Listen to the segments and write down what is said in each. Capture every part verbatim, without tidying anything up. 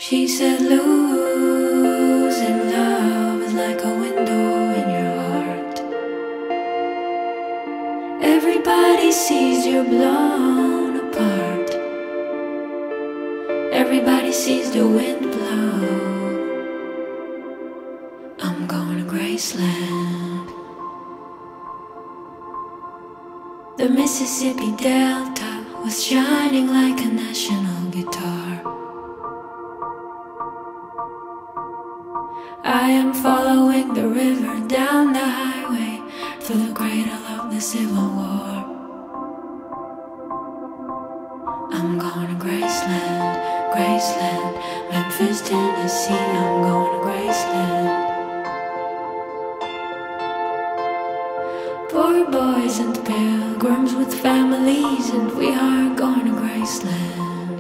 She said losing love is like a window in your heart. Everybody sees you're blown apart. Everybody sees the wind blow. I'm going to Graceland. The Mississippi Delta was shining like a national guitar. I am following the river down the highway through the cradle of the Civil War. I'm going to Graceland, Graceland, Memphis, Tennessee. I'm going to Graceland. Poor boys and pilgrims with families, and we are going to Graceland.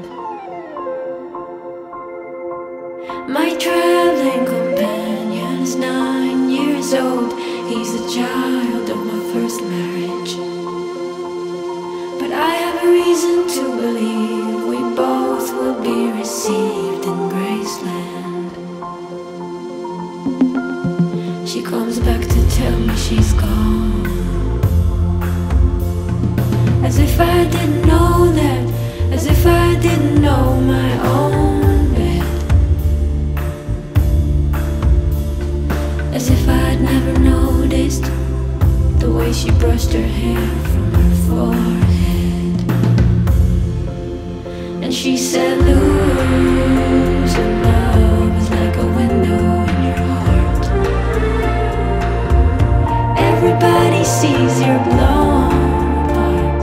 My traveling companion is nine years old. He's the child of my first marriage. But I have a reason to believe we both will be received in Graceland. She comes back to tell me she's gone, as if I didn't know that, as if I didn't know my own bed, as if I'd never noticed the way she brushed her hair from her forehead. And she said, losing love is like a window in your heart. Everybody sees you're blown apart.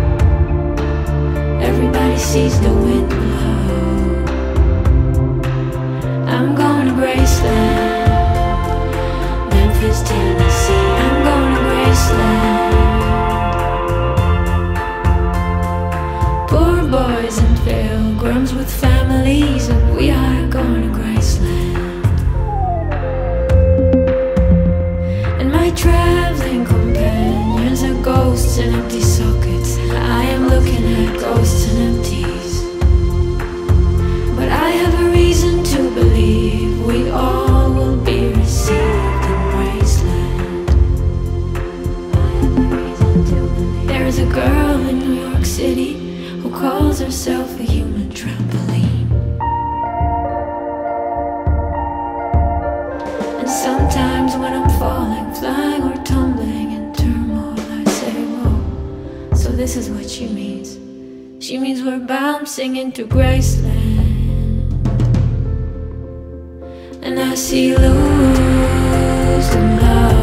Everybody sees the wind blow. I'm going to Graceland, Memphis, Tennessee. I'm going to Graceland. Poor boys and pilgrims with families, and we are going to Graceland. And my traveling companions are ghosts and empty sockets. I am looking at ghosts and empties. But I have a reason to believe we all will be received in Graceland. I have a reason to believe. There is a girl in New York City who calls herself a human trampoline. And sometimes when I'm falling, flying or tumbling in turmoil, I say, whoa, so this is what she means. She means we're bouncing into Graceland. And I see losing love